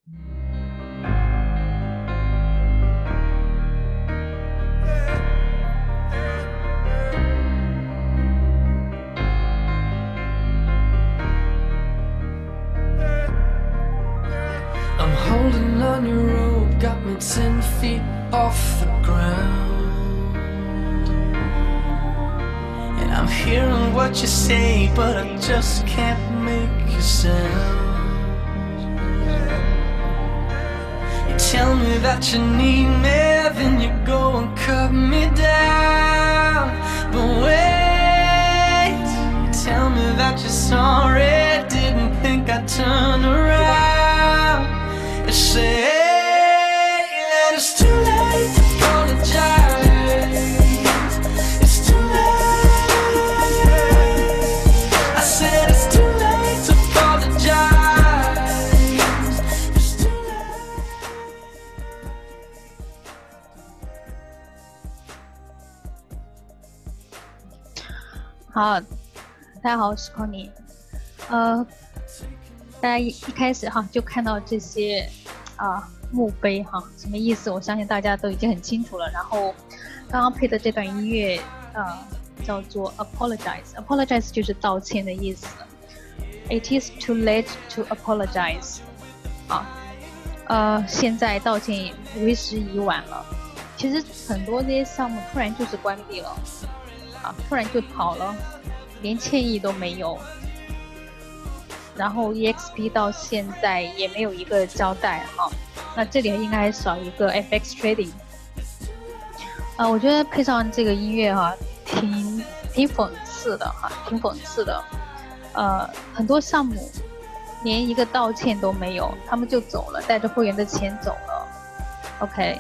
I'm holding on your rope, got me 10 feet off the ground. And I'm hearing what you say, but I just can't make a sound. You tell me that you need me, then you go and cut me down. But wait, you tell me that you're sorry, didn't think I'd turn around and say that it's too late to apologize. It's too late. I said it's too late to apologize. It's too late. 好，大家好，我是 Connie。大家一开始哈就看到这些墓碑哈，什么意思？我相信大家都已经很清楚了。然后刚刚配的这段音乐叫做 apologize，apologize 就是道歉的意思。It is too late to apologize。现在道歉为时已晚了。其实很多这些项目突然就是关闭了，突然就跑了，连歉意都没有。然后 EXP 到现在也没有一个交代哈，那这里应该还少一个 FX Trading。我觉得配上这个音乐哈，挺讽刺的哈，挺讽刺的。很多项目连一个道歉都没有，他们就走了，带着会员的钱走了。OK，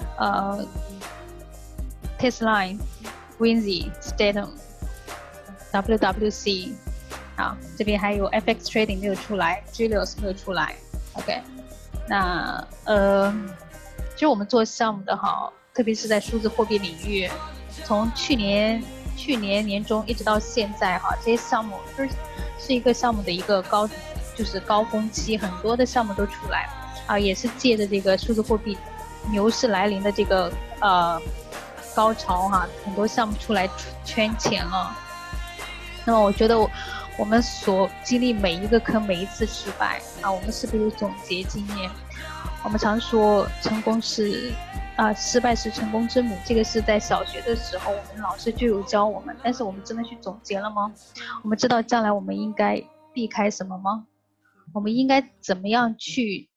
Tesla、Winzy、Statham、WWC。这边还有 FX Trading 没有出来 ，Julius 没有出来 ，OK， 那其实我们做项目的哈，特别是在数字货币领域，从去年年中一直到现在哈，这些项目是一个项目的一个高峰期，很多的项目都出来也是借着这个数字货币牛市来临的这个高潮哈，很多项目出来圈钱了。那么我觉得我们所经历每一个坑，每一次失败我们是不是有总结经验？我们常说成功是失败是成功之母，这个是在小学的时候我们老师就有教我们，但是我们真的去总结了吗？我们知道将来我们应该避开什么吗？我们应该怎么样去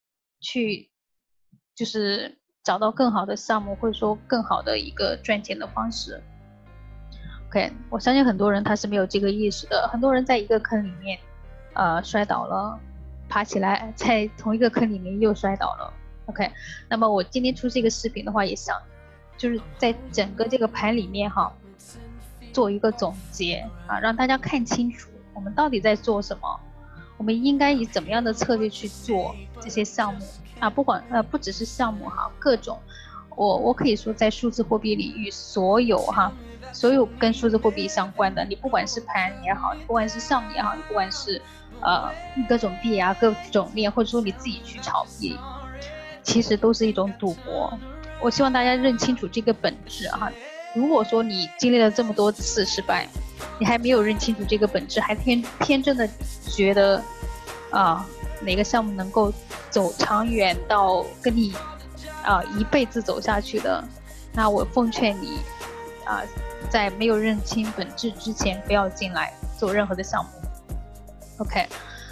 就是找到更好的项目，或者说更好的一个赚钱的方式。OK， 我相信很多人他是没有这个意识的，很多人在一个坑里面摔倒了，爬起来，在同一个坑里面又摔倒了。OK， 那么我今天出这个视频的话，也想就是在整个这个盘里面哈，做一个总结让大家看清楚我们到底在做什么，我们应该以怎么样的策略去做这些项目不只是项目哈，各种我可以说在数字货币领域所有跟数字货币相关的，你不管是盘也好，你不管是项目也好，你不管是各种币各种链，或者说你自己去炒币，其实都是一种赌博。我希望大家认清楚这个本质哈。如果说你经历了这么多次失败，你还没有认清楚这个本质，还天真的觉得哪个项目能够走长远到跟你一辈子走下去的，那我奉劝你在没有认清本质之前不要进来做任何的项目。 OK，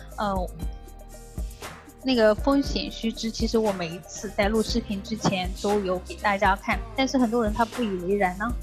那个风险须知其实我每一次在录视频之前都有给大家看，但是很多人他不以为然呢。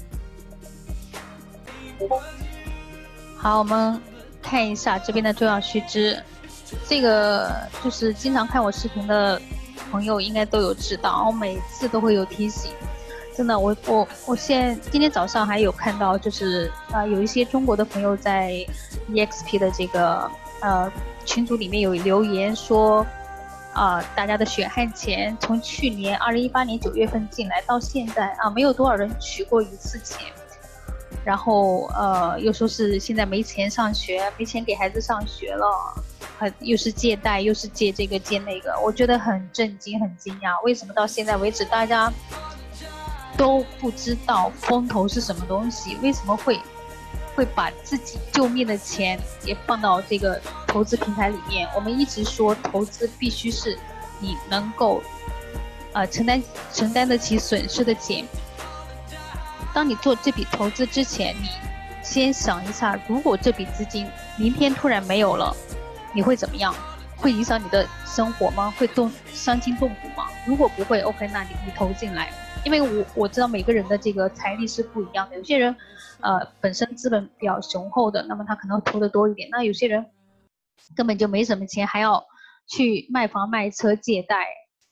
好，我们看一下这边的重要须知，这个就是经常看我视频的朋友应该都有知道，我每次都会有提醒。真的，我今天早上还有看到，就是有一些中国的朋友在 EXP 的这个群组里面有留言说，大家的血汗钱从去年2018年9月份进来到现在没有多少人取过一次钱，然后又说是现在没钱上学，没钱给孩子上学了， 又是借贷，又是借这个借那个，我觉得很震惊，很惊讶，为什么到现在为止大家都不知道风投是什么东西？为什么会把自己救命的钱也放到这个投资平台里面？我们一直说投资必须是你能够承担得起损失的钱。当你做这笔投资之前，你先想一下，如果这笔资金明天突然没有了，你会怎么样？会影响你的生活吗？会伤筋动骨吗？如果不会 ，OK， 那你投进来。因为我知道每个人的这个财力是不一样的，有些人本身资本比较雄厚的，那么他可能投的多一点，那有些人根本就没什么钱，还要去卖房卖车借贷，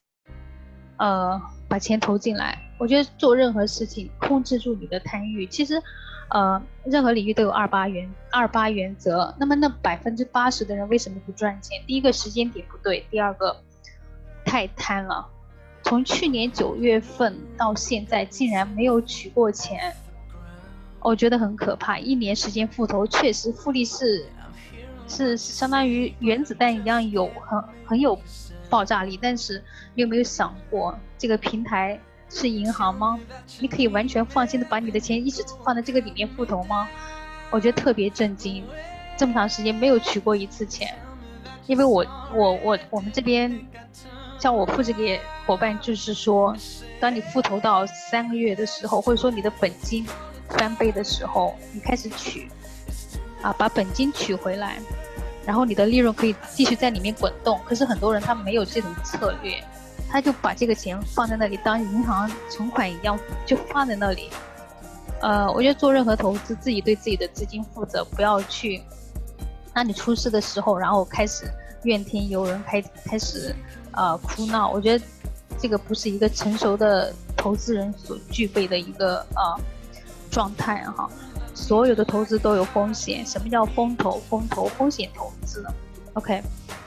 把钱投进来。我觉得做任何事情控制住你的贪欲，其实任何领域都有28原则。那么那80%的人为什么不赚钱？第一个时间点不对，第二个太贪了。从去年9月份到现在竟然没有取过钱，我觉得很可怕。1年时间复投，确实复利是相当于原子弹一样很有爆炸力，但是你有没有想过这个平台是银行吗？你可以完全放心的把你的钱一直放在这个里面复投吗？我觉得特别震惊，这么长时间没有取过一次钱。因为我们这边像我复制给伙伴，就是说当你复投到3个月的时候，或者说你的本金翻倍的时候，你开始取把本金取回来，然后你的利润可以继续在里面滚动。可是很多人他没有这种策略，他就把这个钱放在那里当银行存款一样就放在那里。我觉得做任何投资自己对自己的资金负责，不要去当你出事的时候然后开始怨天尤人，开始哭闹。我觉得这个不是一个成熟的投资人所具备的一个状态哈。所有的投资都有风险。什么叫风投？风险投资。 OK，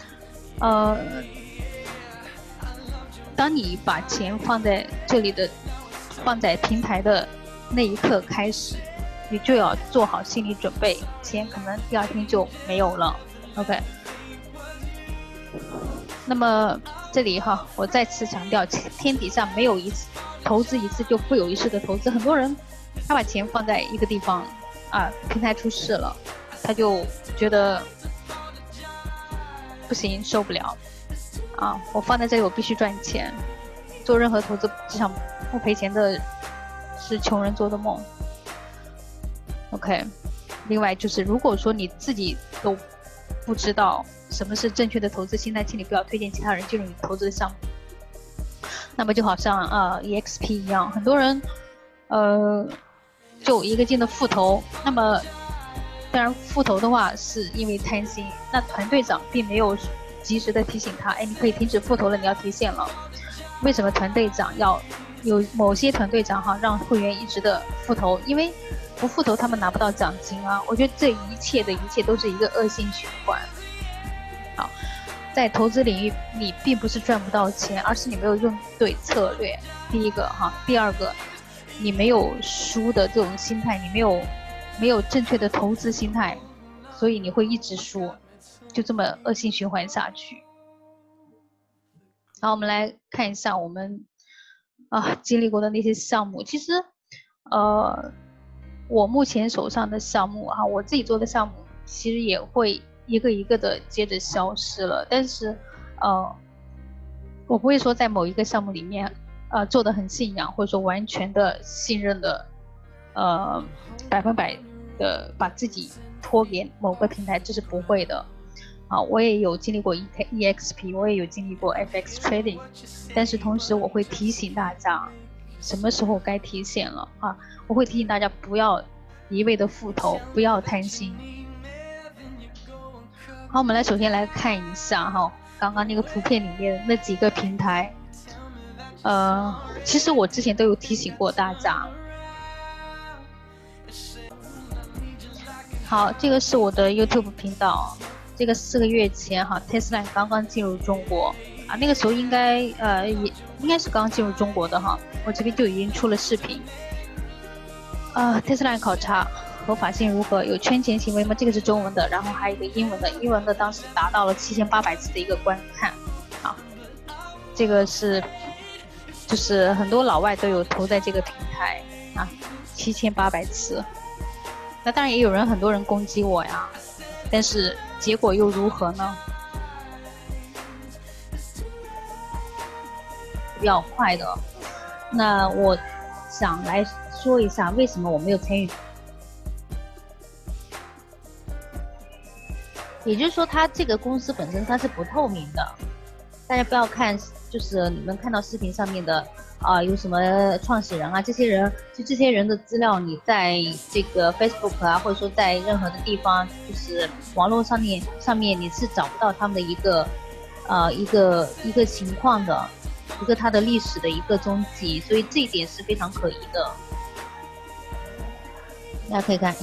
当你把钱放在这里的，放在平台的那一刻开始，你就要做好心理准备，钱可能第2天就没有了。 OK， 那么这里哈，我再次强调，天底下没有投资一次就会有一世的投资。很多人他把钱放在一个地方平台出事了，他就觉得不行，受不了我放在这里我必须赚钱。做任何投资只想不赔钱的是穷人做的梦。 OK， 另外就是如果说你自己都不知道什么是正确的投资心态，请你不要推荐其他人进入你投资的项目。那么就好像EXP 一样，很多人就一个劲的复投，那么当然复投的话是因为贪心，那团队长并没有及时的提醒他，你可以停止复投了，你要提现了。为什么团队长要有某些团队长让会员一直的复投？因为不复投他们拿不到奖金我觉得这一切都是一个恶性循环。好，在投资领域你并不是赚不到钱，而是你没有用对策略。第一个第二个，你没有输的这种心态，你没有正确的投资心态，所以你会一直输，就这么恶性循环下去。好，我们来看一下我们经历过的那些项目。其实我目前手上的项目我自己做的项目其实也会一个一个的接着消失了，但是我不会说在某一个项目里面做得很信仰，或者说完全的信任的100%的把自己托给某个平台，这是不会的。我也有经历过 EXP， 我也有经历过 FX Trading， 但是同时我会提醒大家什么时候该提现了我会提醒大家不要一味的复投，不要贪心。好，我们首先来看一下刚刚那个图片里面那几个平台。其实我之前都有提醒过大家。好，这个是我的 YouTube 频道。这个4个月前Tesla 刚刚进入中国那个时候应该是刚进入中国的我这边就已经出了视频。Tesla 考察合法性如何？有圈钱行为吗？这个是中文的，然后还有一个英文的，英文的当时达到了7800次的一个观看，啊，这个是就是很多老外都有投在这个平台啊，7800次。那当然也有人很多人攻击我呀，但是结果又如何呢？比较快的。那我想来说一下为什么我没有参与。也就是说，它这个公司本身它是不透明的，大家不要看，就是你们看到视频上面的有什么创始人啊，这些人的资料，你在这个 Facebook 啊，或者说在任何的地方，就是网络上面你是找不到他们的一个情况的，一个它的历史的一个踪迹，所以这一点是非常可疑的。大家可以看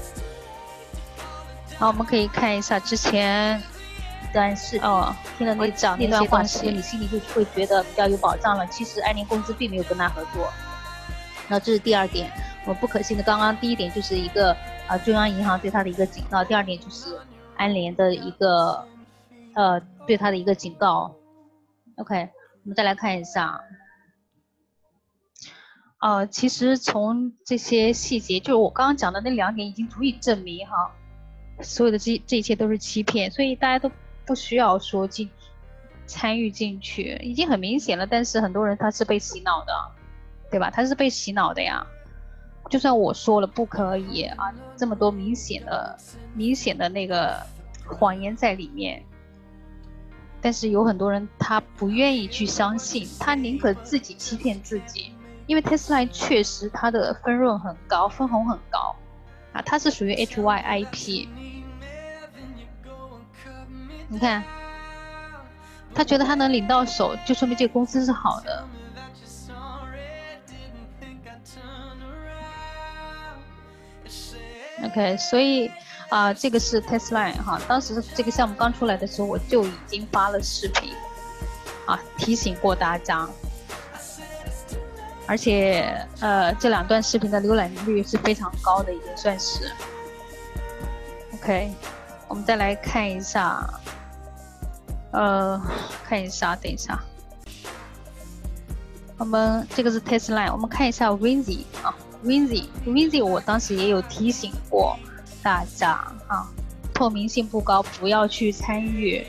好，我们可以看一下之前一段视频听了那段话之后，你心里就会觉得比较有保障了。其实安联公司并没有跟他合作。那这是第二点，我不可信的。刚刚第一点就是一个中央银行对他的一个警告，第二点就是安联的一个对他的一个警告。OK， 我们再来看一下。其实从这些细节，就是我刚刚讲的那2点，已经足以证明哈。所有的这一切都是欺骗，所以大家都不需要说参与进去，已经很明显了。但是很多人他是被洗脑的，对吧？他是被洗脑的呀。就算我说了不可以啊，这么多明显的那个谎言在里面，但是有很多人他不愿意去相信，他宁可自己欺骗自己。因为 Tesla 确实它的分润很高，分红很高。它是属于 HYIP， 你看，他觉得他能领到手，就说明这个公司是好的。OK， 所以这个是 Tesla 哈，当时这个项目刚出来的时候，我就已经发了视频提醒过大家。而且这2段视频的浏览率是非常高的，已经算是 OK。 我们再来看一下等一下，我们这个是 Tesla， 我们看一下 Winzy Winzy 我当时也有提醒过大家透明性不高，不要去参与。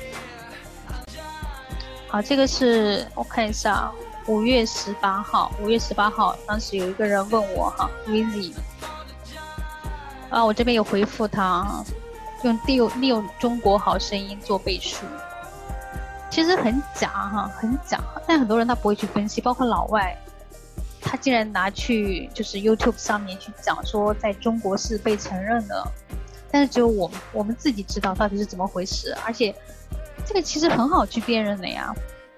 好，这个是我看一下5月18号，当时有一个人问我Winzy， 我这边有回复他利用中国好声音做背书，其实很假很假，但很多人他不会去分析，包括老外，他竟然拿去就是 YouTube 上面去讲说在中国是被承认的，但是只有我们自己知道到底是怎么回事，而且这个其实很好去辨认的呀。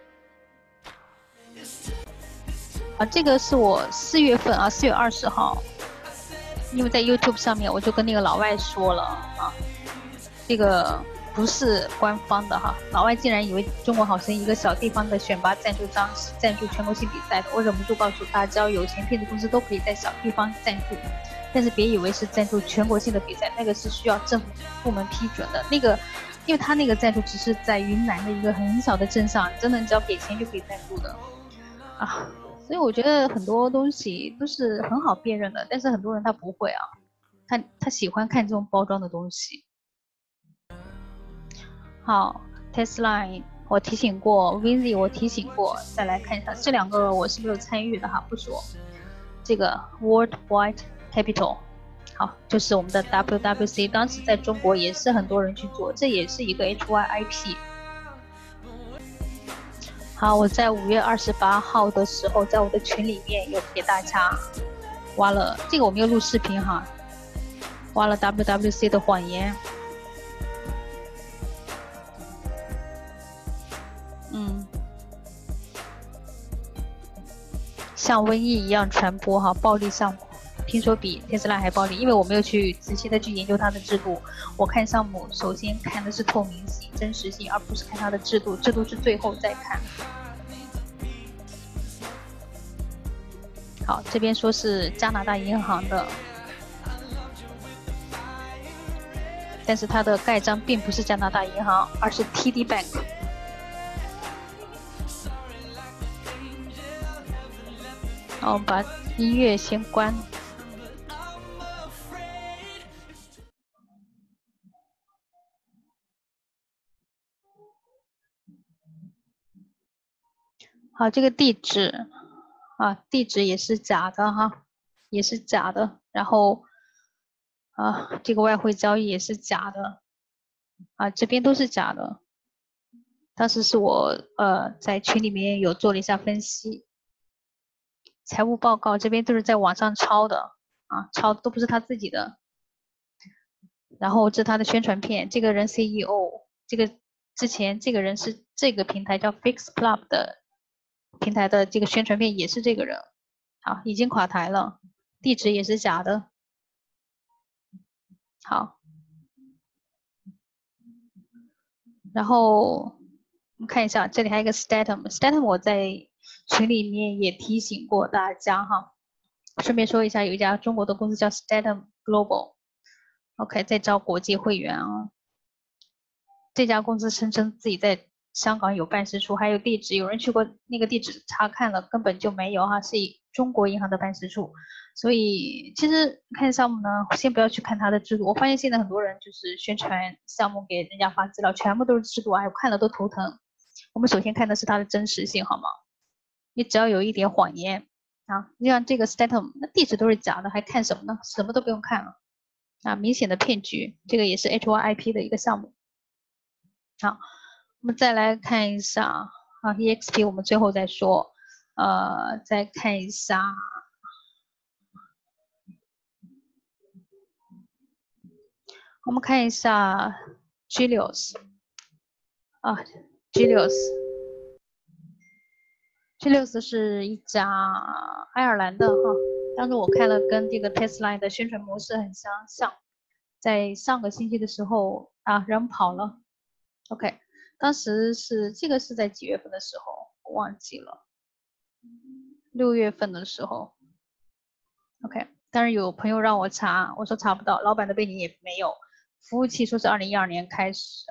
这个是我4月份4月20号，因为在 YouTube 上面我就跟那个老外说了这个不是官方的老外竟然以为中国好声音一个小地方的选拔赞助商是赞助全国性比赛的，我忍不住告诉他，只要有钱骗子公司都可以在小地方赞助，但是别以为是赞助全国性的比赛，那个是需要政府部门批准的，那个因为他那个赞助只是在云南的一个很小的镇上，真的只要给钱就可以赞助的所以我觉得很多东西都是很好辨认的，但是很多人他不会他喜欢看这种包装的东西。好 ，Tesla 我提醒过 ，Winzy 我提醒过，再来看一下这2个我是没有参与的不说。这个 Worldwide Capital， 好，就是我们的 WWC， 当时在中国也是很多人去做，这也是一个 HYIP。好，我在5月28号的时候，在我的群里面有给大家挖了这个，我没有录视频挖了 WWC 的谎言。像瘟疫一样传播暴利项目，听说比特斯拉还暴利，因为我没有去仔细的去研究它的制度。我看项目首先看的是透明性、真实性，而不是看它的制度，制度是最后再看。好，这边说是加拿大银行的， 但是它的盖章并不是加拿大银行，而是 TD Bank。好，我们把音乐先关。好，这个地址啊，地址也是假的哈，也是假的。然后这个外汇交易也是假的啊，这边都是假的。当时是我在群里面有做了一下分析。财务报告这边都是在网上抄的啊，抄的都不是他自己的。然后这是他的宣传片，这个人 CEO， 这个之前这个人是这个平台叫 Fix Club 的平台的这个宣传片也是这个人。好，已经垮台了，地址也是假的。好，然后我们看一下，这里还有一个 Statham 我在群里面也提醒过大家哈。顺便说一下，有一家中国的公司叫 Statham Global，OK， 在招国际会员啊。这家公司声称自己在香港有办事处，还有地址，有人去过那个地址查看了，根本就没有哈，是以中国银行的办事处。所以其实看项目呢，先不要去看它的制度。我发现现在很多人就是宣传项目给人家发资料，全部都是制度，哎，我看了都头疼。我们首先看的是它的真实性，好吗？你只要有一点谎言啊，就像这个 Statham， 那地址都是假的，还看什么呢？什么都不用看了啊，明显的骗局。这个也是 HYIP 的一个项目。好，我们再来看一下啊 ，EXP 我们最后再说，再看一下，我们看一下 Gilios 啊 ，Gilios 是一家爱尔兰的哈，当时我看了跟这个 Tesla 的宣传模式很相像，在上个星期的时候啊，人跑了 ，OK。当时是这个是在几月份的时候，我忘记了，6月份的时候 ，OK。当然有朋友让我查，我说查不到，老板的背景也没有，服务器说是2012年开始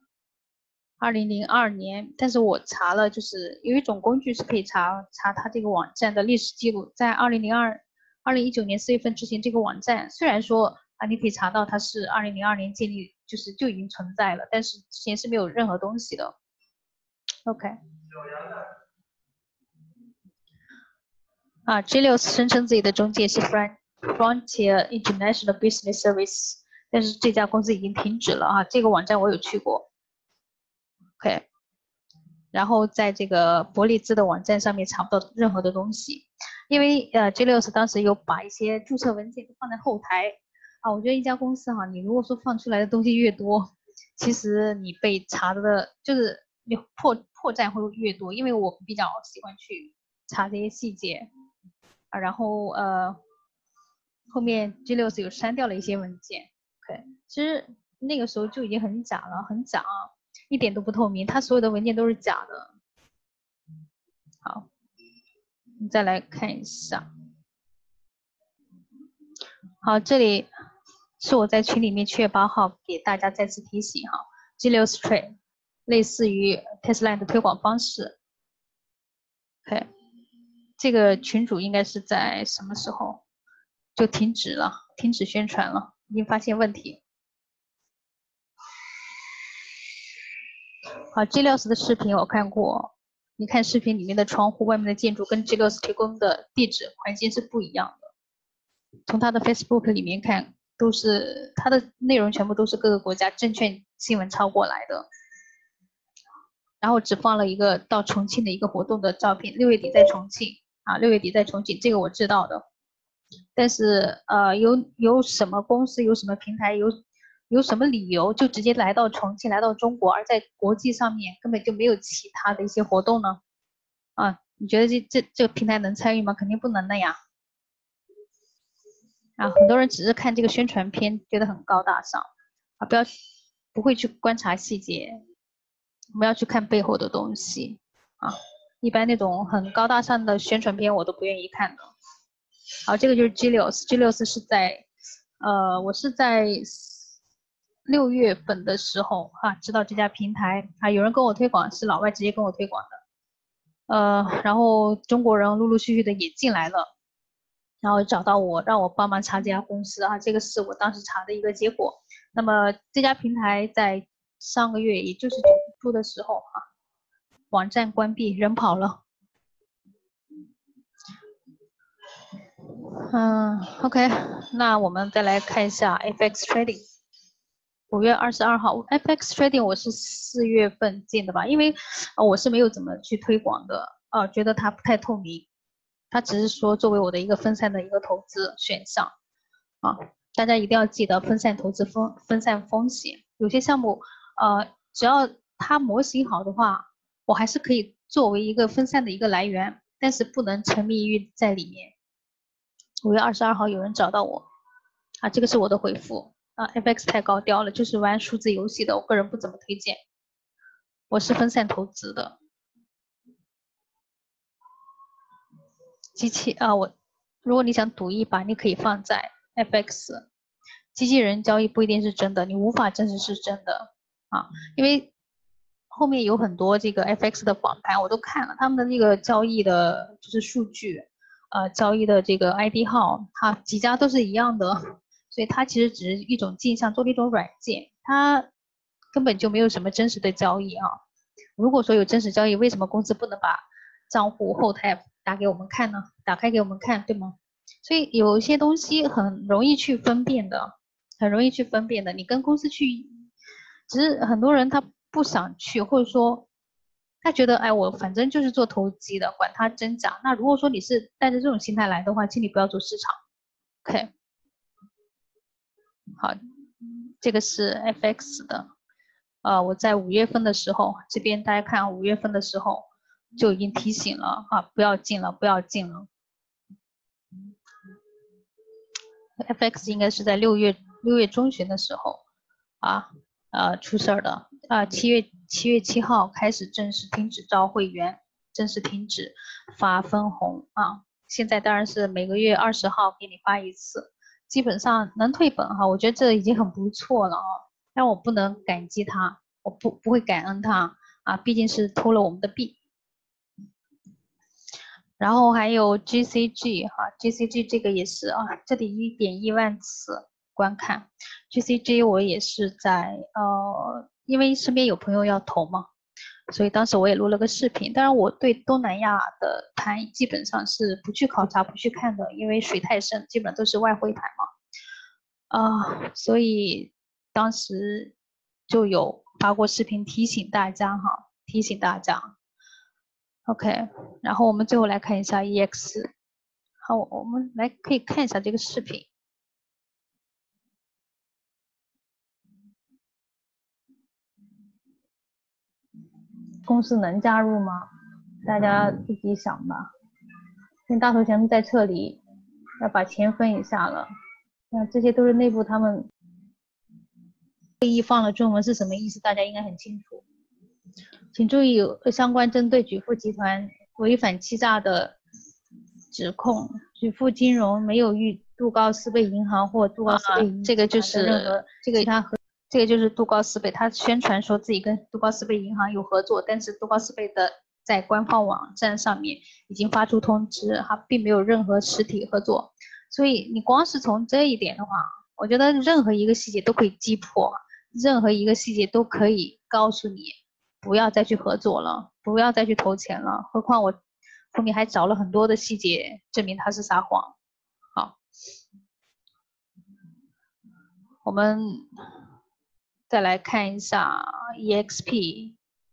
，2002年，但是我查了，就是有一种工具是可以查它这个网站的历史记录，在2019年4月份之前，这个网站虽然说啊你可以查到它是2002年建立。就已经存在了，但是之前是没有任何东西的。OK。Gilios 声称自己的中介是 Frontier International Business Service， 但是这家公司已经停止了啊。这个网站我有去过。OK。然后在这个伯利兹的网站上面查不到任何的东西，因为Gilios 当时有把一些注册文件都放在后台。我觉得一家公司哈，你如果说放出来的东西越多，其实你被查的，就是你破绽会越多。因为我比较喜欢去查这些细节然后后面 Gilios 有删掉了一些文件。OK， 其实那个时候就已经很假了，很假一点都不透明，它所有的文件都是假的。好，我们再来看一下。好，这里是我在群里面7月8号给大家再次提醒哈 ，Gilios Trade 类似于 Tesla 的推广方式。OK， 这个群主应该是在什么时候就停止了，停止宣传了，已经发现问题。好 ，Gilios 的视频我看过，你看视频里面的窗户外面的建筑跟 Gilios 提供的地址环境是不一样的。从他的 Facebook 里面看，都是他的内容全部都是各个国家证券新闻抄过来的，然后只放了一个到重庆的一个活动的照片，6月底在重庆6月底在重庆，这个我知道的。但是有什么公司有什么平台有什么理由就直接来到重庆来到中国，而在国际上面根本就没有其他的一些活动呢？你觉得这个平台能参与吗？肯定不能的呀。很多人只是看这个宣传片，觉得很高大上不会去观察细节，我们要去看背后的东西一般那种很高大上的宣传片我都不愿意看的。好，这个就是 Gilios 是在我是在 6月份的时候啊，知道这家平台啊，有人跟我推广，是老外直接跟我推广的，然后中国人陆陆续续的也进来了，然后找到我，让我帮忙查这家公司啊，这个是我当时查的一个结果。那么这家平台在上个月，也就是9月初的时候啊，网站关闭，人跑了。OK， 那我们再来看一下 FX Trading。5月22号 ，FX Trading 我是4月份进的吧，因为我是没有怎么去推广的，觉得它不太透明，它只是说作为我的一个分散的一个投资选项啊，大家一定要记得分散投资分散风险，有些项目只要它模型好的话，我还是可以作为一个分散的一个来源，但是不能沉迷于在里面。5月22号有人找到我啊，这个是我的回复啊 ，FX 太高调了，就是玩数字游戏的，我个人不怎么推荐。我是分散投资的。机器啊，如果你想赌一把，你可以放在 FX。机器人交易不一定是真的，你无法证实是真的啊，因为后面有很多这个 FX 的访谈我都看了，他们的那个交易的就是数据。交易的这个 ID 号，它几家都是一样的，所以它其实只是一种镜像，做了一种软件，它根本就没有什么真实的交易啊。如果说有真实交易，为什么公司不能把账户后台打给我们看呢？打开给我们看，对吗？所以有一些东西很容易去分辨的，很容易去分辨的。你跟公司去，只是很多人他不想去，或者说。他觉得，哎，我反正就是做投机的，管它真假。那如果说你是带着这种心态来的话，请你不要做市场。OK， 好，这个是 FX 的。我在5月份的时候，这边大家看5月份的时候就已经提醒了啊，不要进了，不要进了。FX 应该是在6月中旬的时候啊，出事儿的啊，7月7号开始正式停止招会员，正式停止发分红啊。现在当然是每个月20号给你发一次，基本上能退本哈，我觉得这已经很不错了啊。但我不能感激他，我不会感恩他啊，毕竟是偷了我们的币。然后还有 GCG 哈，GCG 这个也是啊，这里1.1万次观看。GCG 我也是在因为身边有朋友要投嘛，所以当时我也录了个视频。当然我对东南亚的盘基本上是不去考察、不去看的，因为水太深，基本都是外汇盘嘛。所以当时就有发过视频提醒大家哈，提醒大家。OK， 然后我们最后来看一下 EX。好，我们可以看一下这个视频。公司能加入吗？大家自己想吧。现在大头全部在撤离，要把钱分一下了。那这些都是内部他们会议放了中文是什么意思？大家应该很清楚。请注意相关针对举富集团违反欺诈的指控，举富金融没有与杜高斯贝银行或杜高斯贝银行这个就是这个就是杜高斯贝，他宣传说自己跟杜高斯贝银行有合作，但是杜高斯贝的在官方网站上面已经发出通知，他并没有任何实体合作。所以你光是从这一点的话，我觉得任何一个细节都可以击破，任何一个细节都可以告诉你不要再去合作了，不要再去投钱了。何况我后面还找了很多的细节证明他是撒谎。好，我们再来看一下 EXP。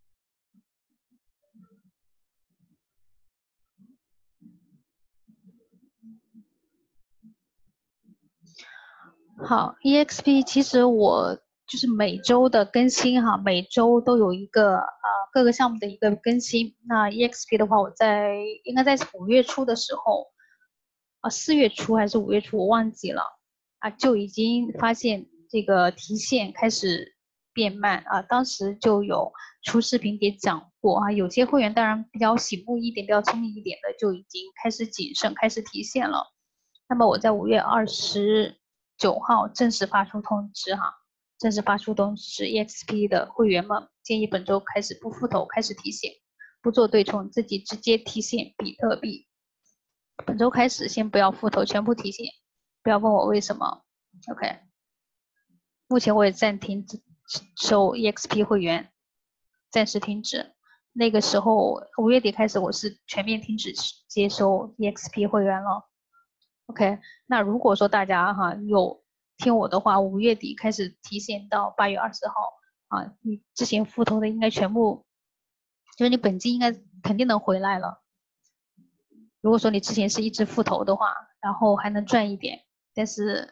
好 ，EXP 其实我就是每周的更新哈，每周都有一个各个项目的一个更新。那 EXP 的话，我应该在5月初的时候，4月初还是5月初，我忘记了啊，就已经发现这个提现开始变慢啊，当时就有出视频给讲过啊，有些会员当然比较醒目一点、比较聪明一点的，就已经开始谨慎，开始提现了。那么我在5月29号正式发出通知哈， 正式发出通知，EXP 的会员们建议本周开始不复投，开始提现，不做对冲，自己直接提现比特币。本周开始先不要复投，全部提现，不要问我为什么。OK， 目前我也暂停收 EXP 会员，暂时停止。那个时候5月底开始，我是全面停止接收 EXP 会员了。OK， 那如果说大家有听我的话，5月底开始提现到8月20号啊，你之前复投的应该全部，就是你本金应该肯定能回来了。如果说你之前是一直复投的话，然后还能赚一点，但是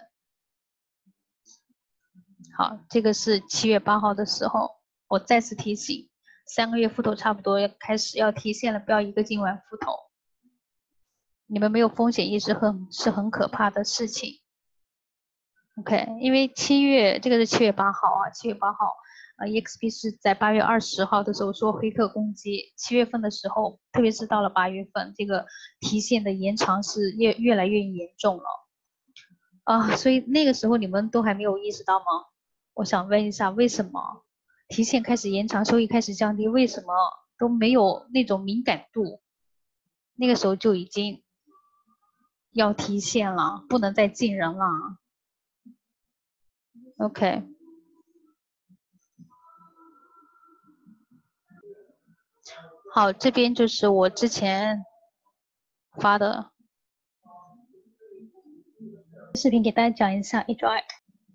好，这个是7月8号的时候，我再次提醒，3个月复投差不多要开始要提现了，不要一个劲晚复投。你们没有风险意识是很可怕的事情。OK， 因为这个是7月8号啊，7月8号，EXP 是在8月20号的时候说黑客攻击，7月份的时候，特别是到了8月份，这个提现的延长是越来越严重了啊，所以那个时候你们都还没有意识到吗？我想问一下，为什么提现开始延长，收益开始降低，为什么都没有那种敏感度？那个时候就已经要提现了，不能再进人了。OK， 好，这边就是我之前发的视频，给大家讲一下 HI。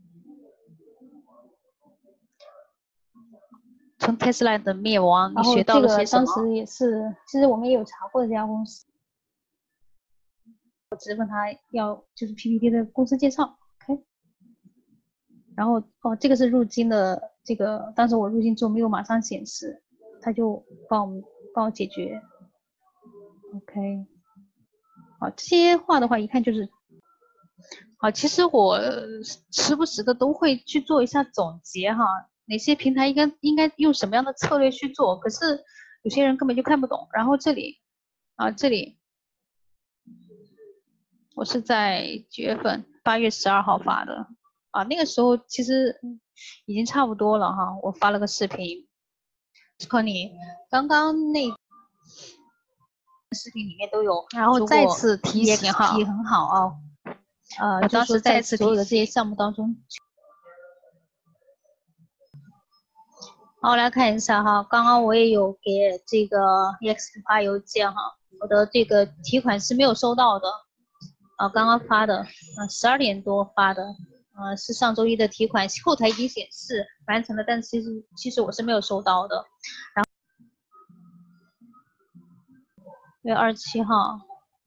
从特斯拉的灭亡，你学到了些什么？ 当时也是，其实我们也有查过这家公司， 我只问他要就是 PPT 的公司介绍 ，OK。然后这个是入金的，这个当时我入金之后没有马上显示，他就帮我解决 ，OK。好，这些话的话一看就是好，其实我时不时的都会去做一下总结哈，哪些平台应该用什么样的策略去做，可是有些人根本就看不懂。然后这里我是在几月份？8月12号发的啊，那个时候其实已经差不多了哈，我发了个视频。Connie， 刚刚那视频里面都有，然后再次提醒哈，很好啊。当时再次所有的这些项目当中，好，来看一下哈，刚刚我也有给这个 EXP 发邮件哈，我的这个提款是没有收到的，刚刚发的，12点多发的，是上周一的提款，后台已经显示完成了，但是其实我是没有收到的。然后6月27号。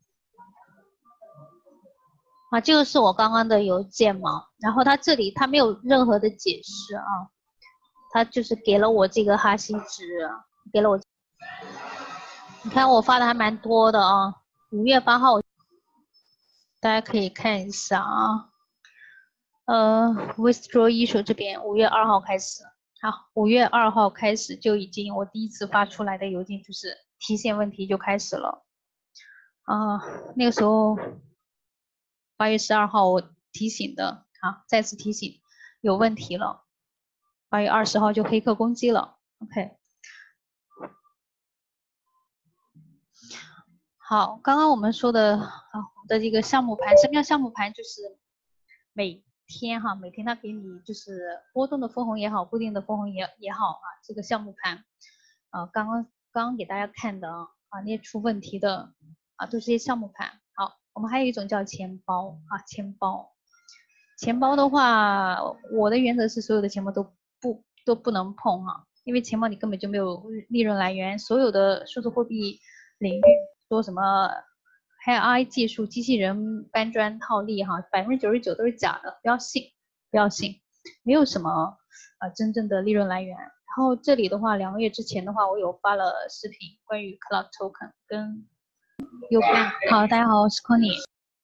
这个是我刚刚的邮件嘛，然后他这里他没有任何的解释啊，他就是给了我这个哈希值，给了我，你看我发的还蛮多的啊。5月8号，大家可以看一下啊。withdraw issue 这边5月2号开始，好，5月2号开始就已经我第一次发出来的邮件就是提现问题就开始了，那个时候。8月12号我提醒的，好，再次提醒有问题了。8月20号就黑客攻击了 ，OK。好，刚刚我们说的我的这个项目盘，什么叫项目盘？就是每天它给你就是波动的分红也好，固定的分红也好这个项目盘，刚刚给大家看的列出问题的都是些项目盘。好。我们还有一种叫钱包钱包的话，我的原则是所有的钱包都不能碰因为钱包你根本就没有利润来源，所有的数字货币领域说什么 AI 技术、机器人搬砖套利99%都是假的，不要信，没有什么真正的利润来源。然后这里的话，2个月之前的话，我有发了视频关于 Cloud Token 跟好，大家好，我是 Connie。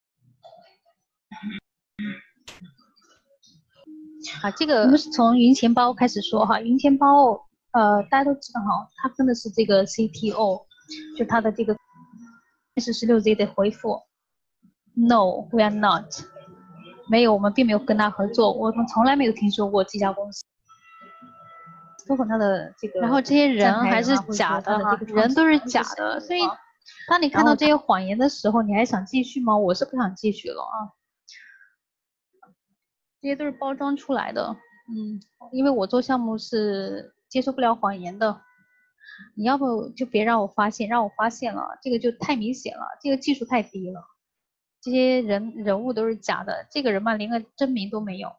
这个我们是从云钱包开始说云钱包大家都知道它分的是这个 CTO， 就它的这个是16Z 的回复 ，No， we are not。 没有，我们并没有跟他合作，我们从来没有听说过这家公司。包括他的这个，然后这些人还是假的哈，人都是假的，所以当你看到这些谎言的时候，你还想继续吗？我是不想继续了啊。这些都是包装出来的，因为我做项目是接受不了谎言的。你要不就别让我发现，让我发现了，这个就太明显了，这个技术太低了，这些人物都是假的，这个人嘛连个真名都没有。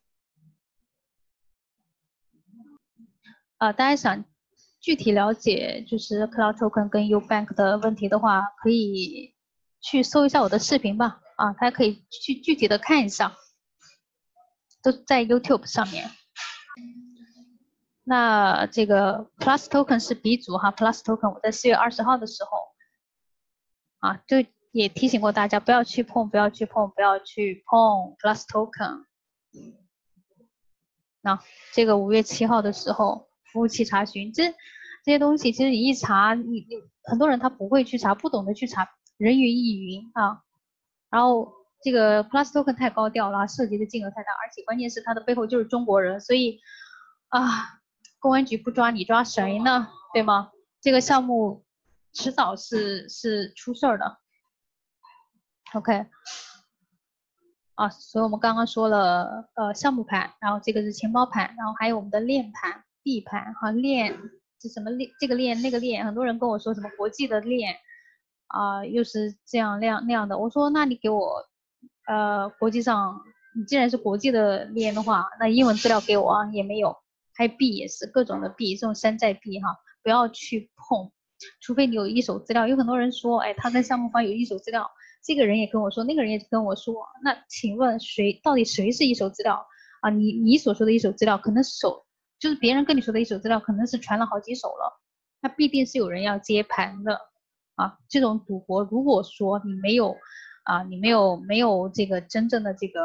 大家想具体了解就是 Cloud Token 跟 Ubank 的问题的话，可以去搜一下我的视频吧，大家可以去具体的看一下，都在 YouTube 上面。那这个 Plus Token 是鼻祖哈 ，Plus Token 我在4月20号的时候就也提醒过大家不要去碰 Plus Token。那这个5月7号的时候，服务器查询，这些东西其实你一查，你很多人他不会去查，不懂得去查，人云亦云啊。然后这个 Plus Token 太高调了，涉及的金额太大，而且关键是它的背后就是中国人，所以公安局不抓你抓谁呢？对吗？这个项目迟早是出事儿的。OK。所以我们刚刚说了项目盘，然后这个是钱包盘，然后还有我们的链盘、币盘哈，链是什么链？这个链那个链，很多人跟我说什么国际的链又是这样那样的，我说那你给我国际上，你既然是国际的链的话，那英文资料给我也没有，还有币也是各种的币，这种山寨币哈，不要去碰，除非你有一手资料。有很多人说，哎，他跟项目方有一手资料。这个人也跟我说，那个人也跟我说，那请问到底谁是一手资料你所说的一手资料，可能就是别人跟你说的一手资料，可能是传了好几手了，那必定是有人要接盘的这种赌博，如果说你没有这个真正的这个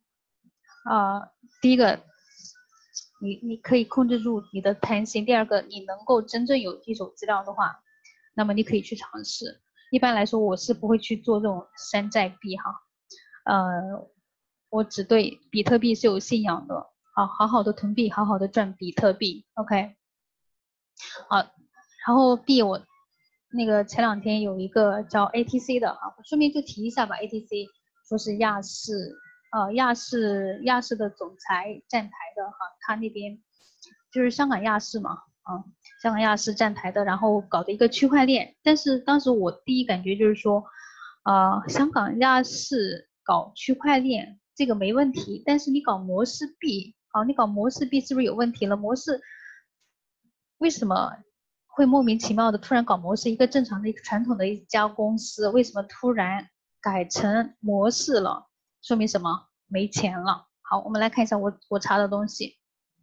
第一个，你可以控制住你的贪心，第二个，你能够真正有一手资料的话，那么你可以去尝试。一般来说，我是不会去做这种山寨币哈，我只对比特币是有信仰的，好好的囤币，好好的赚比特币 ，OK， 然后币我那个前2天有一个叫 ATC 的我顺便就提一下吧 ，ATC 说是亚视的总裁站台的他那边就是香港亚视嘛，香港亚视站台的，然后搞的一个区块链，但是当时我第一感觉就是说，香港亚视搞区块链这个没问题，但是你搞模式币，你搞模式币是不是有问题了？模式为什么会莫名其妙的突然搞模式？一个正常的一个传统的一家公司，为什么突然改成模式了？说明什么？没钱了。好，我们来看一下我查的东西。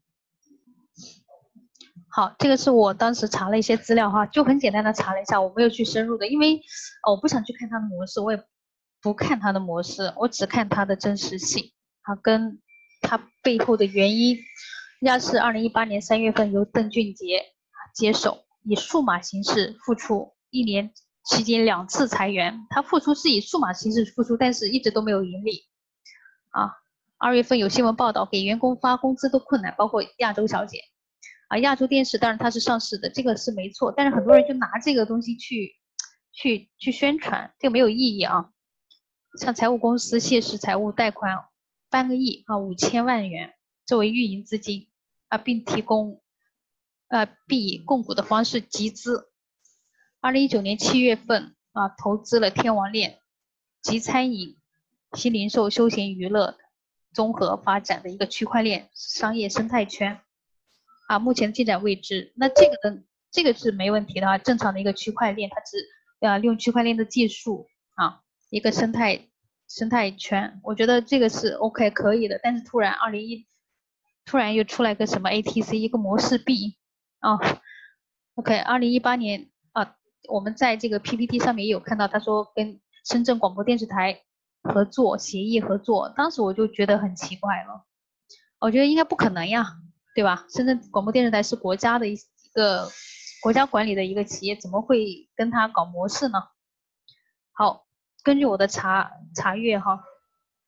好，这个是我当时查了一些资料就很简单的查了一下，我没有去深入的，因为我不想去看它的模式，我也不看它的模式，我只看它的真实性跟它背后的原因。亚视2018年3月份由邓俊杰接手，以数码形式复出，1年期间2次裁员，他复出是以数码形式复出，但是一直都没有盈利2月份有新闻报道，给员工发工资都困难，包括亚洲小姐。亚洲电视当然它是上市的，这个是没错，但是很多人就拿这个东西去宣传，这个没有意义像财务公司谢氏财务贷款半个亿5000万元作为运营资金并提供并以供股的方式集资。2019年7月份投资了天王链集餐饮、新零售、休闲娱乐综合发展的一个区块链商业生态圈。目前的进展未知。那这个是没问题的正常的一个区块链，它是利用区块链的技术一个生态圈，我觉得这个是 OK 可以的。但是突然又出来个什么 ATC 一个模式币OK 2018年我们在这个 PPT 上面也有看到，他说跟深圳广播电视台协议合作，当时我就觉得很奇怪了，我觉得应该不可能呀。对吧？深圳广播电视台是国家的一个国家管理的一个企业，怎么会跟他搞模式呢？好，根据我的查阅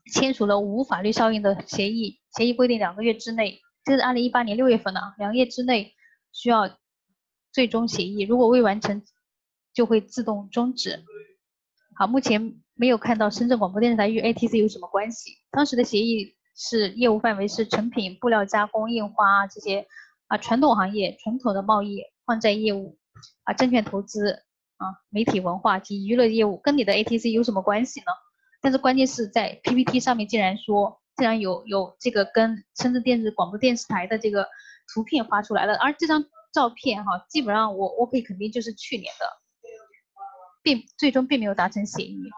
签署了无法律效应的协议，协议规定2个月之内，这是2018年6月份的，2个月之内需要最终协议，如果未完成就会自动终止。好，目前没有看到深圳广播电视台与 ATC 有什么关系。当时的协议是业务范围是成品、布料加工、印花这些传统行业、传统的贸易、放债业务证券投资媒体文化及娱乐业务，跟你的 ATC 有什么关系呢？但是关键是在 PPT 上面竟然有这个跟深圳电子广播电视台的这个图片发出来了，而这张照片基本上我可以肯定就是去年的，最终并没有达成协议。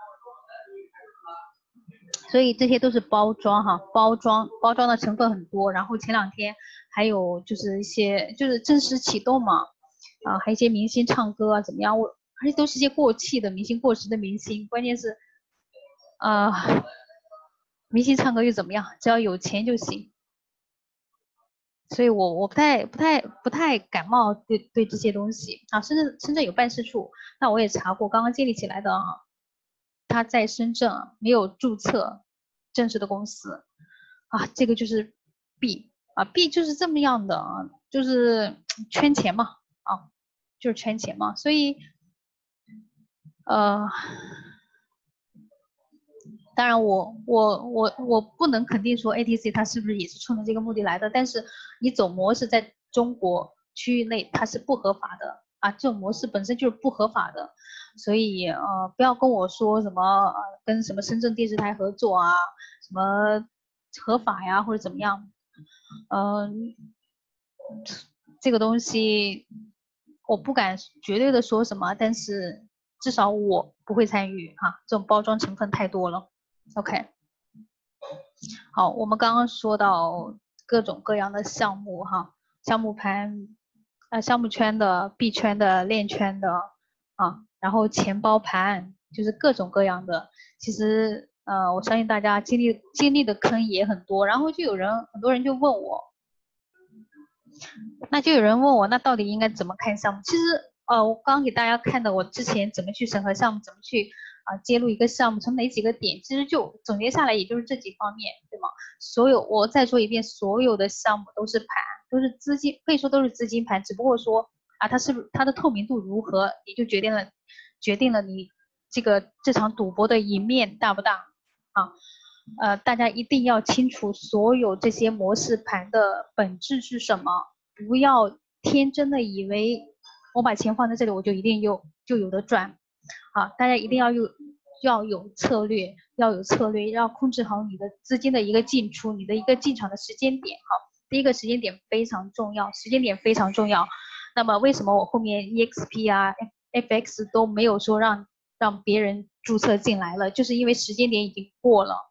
所以这些都是包装包装的成分很多。然后前2天还有就是一些就是正式启动嘛，还有一些明星唱歌怎么样，而且都是一些过气的明星、过时的明星。关键是明星唱歌又怎么样？只要有钱就行。所以我不太感冒对这些东西深圳有办事处，那我也查过，刚刚建立起来的他在深圳没有注册正式的公司这个就是 B 就是这么样的就是圈钱嘛就是圈钱嘛。所以当然我不能肯定说 ATC 它是不是也是冲着这个目的来的，但是你走模式在中国区域内它是不合法的这种模式本身就是不合法的。所以不要跟我说什么跟什么深圳电视台合作什么合法呀或者怎么样，这个东西我不敢绝对的说什么，但是至少我不会参与这种包装成分太多了。OK， 好，我们刚刚说到各种各样的项目项目盘项目圈的、币圈的、链圈的然后钱包盘就是各种各样的。其实我相信大家经历的坑也很多。然后很多人就问我，那到底应该怎么看项目？其实我刚刚给大家看的我之前怎么去审核项目，怎么去揭露一个项目，从哪几个点，其实就总结下来也就是这几方面，对吗？我再说一遍，所有的项目都是盘，都是资金，可以说都是资金盘，只不过说它的透明度如何，也就决定了你这场赌博的赢面大不大大家一定要清楚所有这些模式盘的本质是什么，不要天真的以为我把钱放在这里我就一定就有的赚大家一定要有策略，要控制好你的资金的一个进出，你的一个进场的时间点第一个时间点非常重要，那么为什么我后面 EXP FX 都没有说让别人注册进来了，就是因为时间点已经过了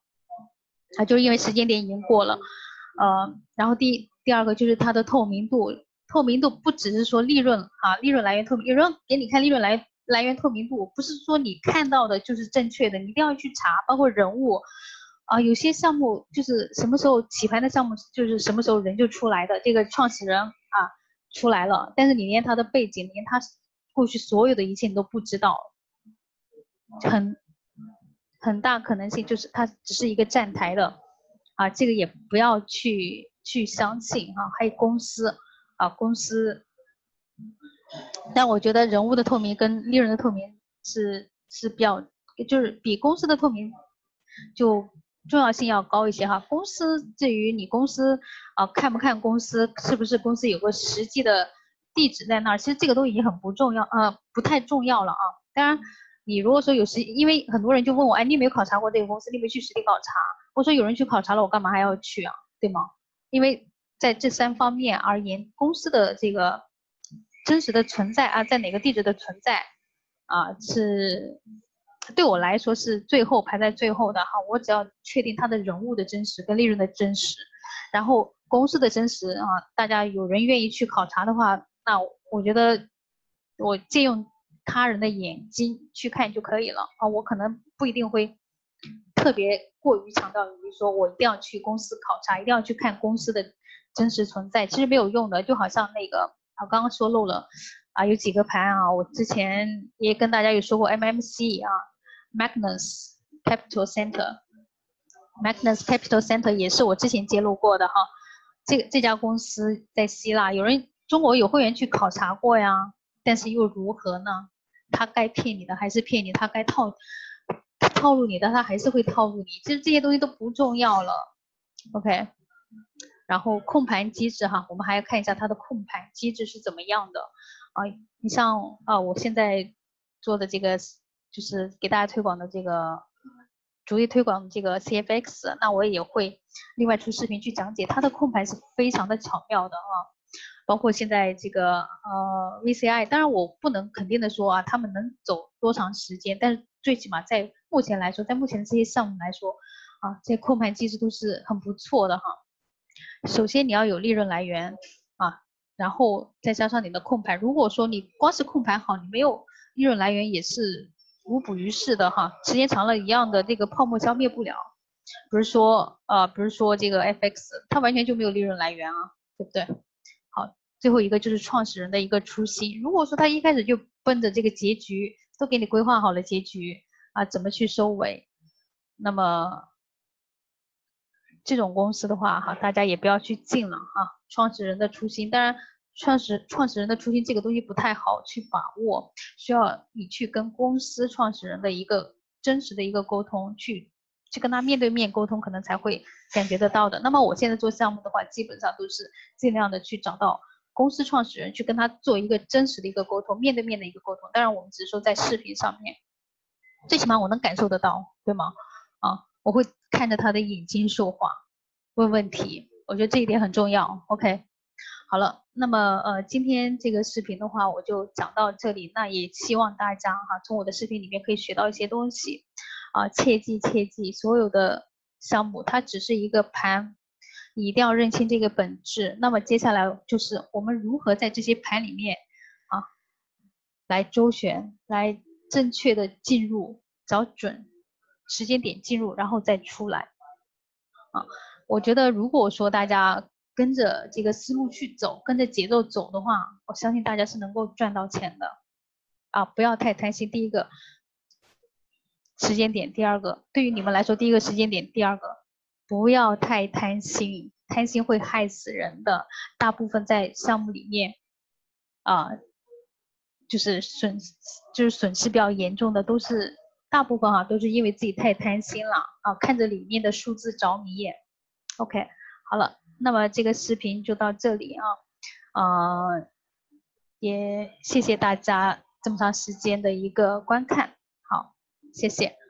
然后第二个就是它的透明度不只是说利润来源透明，有人给你看利润来源透明度，不是说你看到的就是正确的，你一定要去查，包括人物有些项目就是什么时候起盘的项目，就是什么时候人就出来的，这个创始人出来了，但是你连他的背景，连他过去所有的一切你都不知道，很大可能性就是他只是一个站台的这个也不要去相信还有公司但我觉得人物的透明跟利润的透明是比较，就是比公司的透明就重要性要高一些公司至于你公司看不看公司，是不是公司有个实际的地址在那儿，其实这个都已经很不重要不太重要了当然你如果说因为很多人就问我你有没有考察过这个公司，你有没有去实地考察？我说有人去考察了，我干嘛还要去对吗？因为在这3方面而言，公司的这个真实的存在在哪个地址的存在是对我来说是排在最后的我只要确定它的人物的真实跟利润的真实，然后公司的真实大家有人愿意去考察的话，那我觉得我借用他人的眼睛去看就可以了我可能不一定会特别过于强调于说我一定要去公司考察，一定要去看公司的真实存在，其实没有用的。就好像那个我刚刚说漏了有几个盘我之前也跟大家有说过 MMC Magnus Capital Center Magnus Capital Center 也是我之前揭露过的哈。这家公司在希腊，中国有会员去考察过呀，但是又如何呢？他该骗你的还是骗你，他该套路你的他还是会套路你，其实这些东西都不重要了。OK， 然后控盘机制哈，我们还要看一下它的控盘机制是怎么样的啊。你像我现在做的这个就是给大家推广的这个。逐力推广这个 CFX， 那我也会另外出视频去讲解，它的控盘是非常的巧妙的啊。包括现在这个VCI， 当然我不能肯定的说啊，他们能走多长时间，但是最起码在目前来说，在目前这些项目来说啊，这些控盘机制都是很不错的哈。首先你要有利润来源啊，然后再加上你的控盘，如果说你光是控盘好，你没有利润来源也是无补于事的哈，时间长了一样的这个泡沫消灭不了。比如说这个 FX， 它完全就没有利润来源啊，对不对？好，最后一个就是创始人的一个初心。如果说他一开始就奔着这个结局，都给你规划好了结局啊，怎么去收尾，那么这种公司的话哈，大家也不要去进了哈。创始人的初心，当然。创始人的初心这个东西不太好去把握，需要你去跟公司创始人的一个真实的一个沟通，去跟他面对面沟通，可能才会感觉得到的。那么我现在做项目的话，基本上都是尽量的去找到公司创始人，去跟他做一个真实的一个沟通，面对面的一个沟通。当然我们只是说在视频上面，最起码我能感受得到，对吗？啊，我会看着他的眼睛说话，问问题，我觉得这一点很重要。OK。好了，那么今天这个视频的话，我就讲到这里。那也希望大家哈，从我的视频里面可以学到一些东西啊，切记，所有的项目它只是一个盘，你一定要认清这个本质。那么接下来就是我们如何在这些盘里面啊，来周旋，来正确的进入，找准时间点进入，然后再出来啊。我觉得如果说大家跟着这个思路去走，跟着节奏走的话，我相信大家是能够赚到钱的啊！不要太贪心。第一个时间点，第二个对于你们来说，第一个时间点，第二个不要太贪心，贪心会害死人的。大部分在项目里面啊，就是损失比较严重的，大部分都是因为自己太贪心了啊，看着里面的数字着迷。OK， 好了。那么这个视频就到这里啊，也谢谢大家这么长时间的一个观看，好，谢谢。